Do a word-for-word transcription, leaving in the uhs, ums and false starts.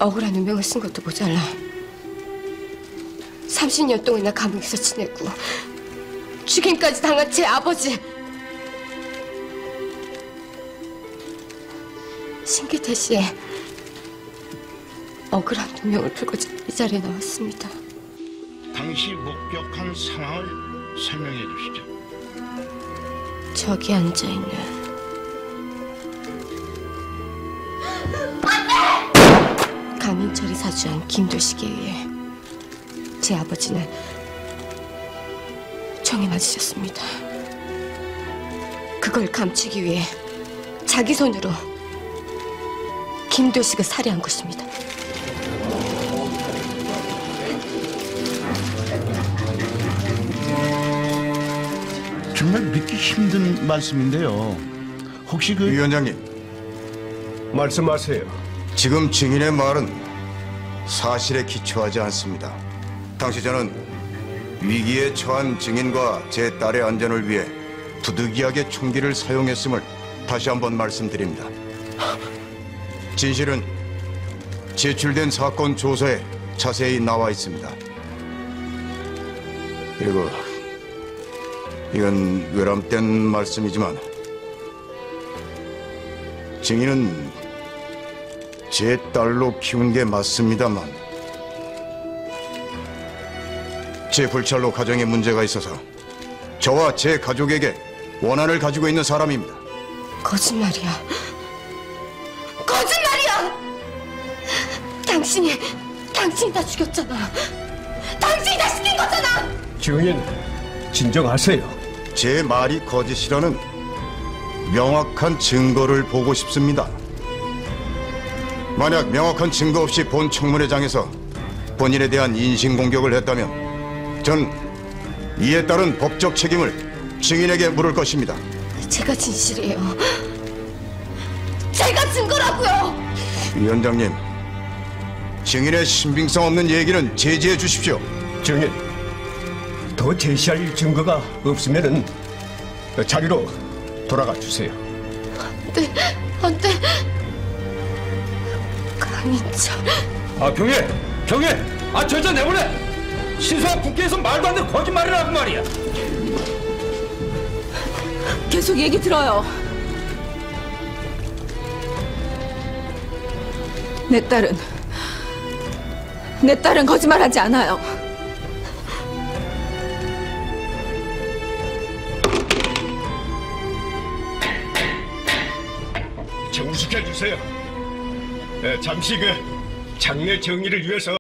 억울한 누명을 쓴 것도 모자라 삼십 년 동안이나 감옥에서 지내고 죽임까지 당한 제 아버지 신기태 씨의 억울한 누명을 풀고 이 자리에 나왔습니다. 당시 목격한 상황을 설명해 주시죠. 저기 앉아있는 강인철이 사주한 김도식에 의해 제 아버지는 총에 맞으셨습니다. 그걸 감추기 위해 자기 손으로 김도식을 살해한 것입니다. 정말 믿기 힘든 말씀인데요. 혹시 그 위원장님, 말씀하세요. 지금 증인의 말은 사실에 기초하지 않습니다. 당시 저는 위기에 처한 증인과 제 딸의 안전을 위해 부득이하게 총기를 사용했음을 다시 한번 말씀드립니다. 진실은 제출된 사건 조서에 자세히 나와 있습니다. 그리고 이건 외람된 말씀이지만 증인은 제 딸로 키운 게 맞습니다만 제 불찰로 가정에 문제가 있어서 저와 제 가족에게 원한을 가지고 있는 사람입니다. 거짓말이야. 거짓말이야! 당신이, 당신이 다 죽였잖아. 당신이 다 시킨 거잖아! 증인, 진정하세요. 제 말이 거짓이라는 명확한 증거를 보고 싶습니다. 만약 명확한 증거 없이 본 청문회장에서 본인에 대한 인신공격을 했다면 전 이에 따른 법적 책임을 증인에게 물을 것입니다. 제가 진실이에요. 제가 증거라고요! 위원장님, 증인의 신빙성 없는 얘기는 제지해 주십시오. 증인, 더 제시할 증거가 없으면은 자리로 돌아가 주세요. 안 돼, 안 돼. 강인철. 아, 경혜! 경혜! 아, 저 여자 내보내! 신수한 국회에서 말도 안 되는 거짓말을 하고 말이야. 계속 얘기 들어요. 내 딸은 내 딸은 거짓말하지 않아요. 정식해 주세요. 네, 잠시 그 장례 정리를 위해서.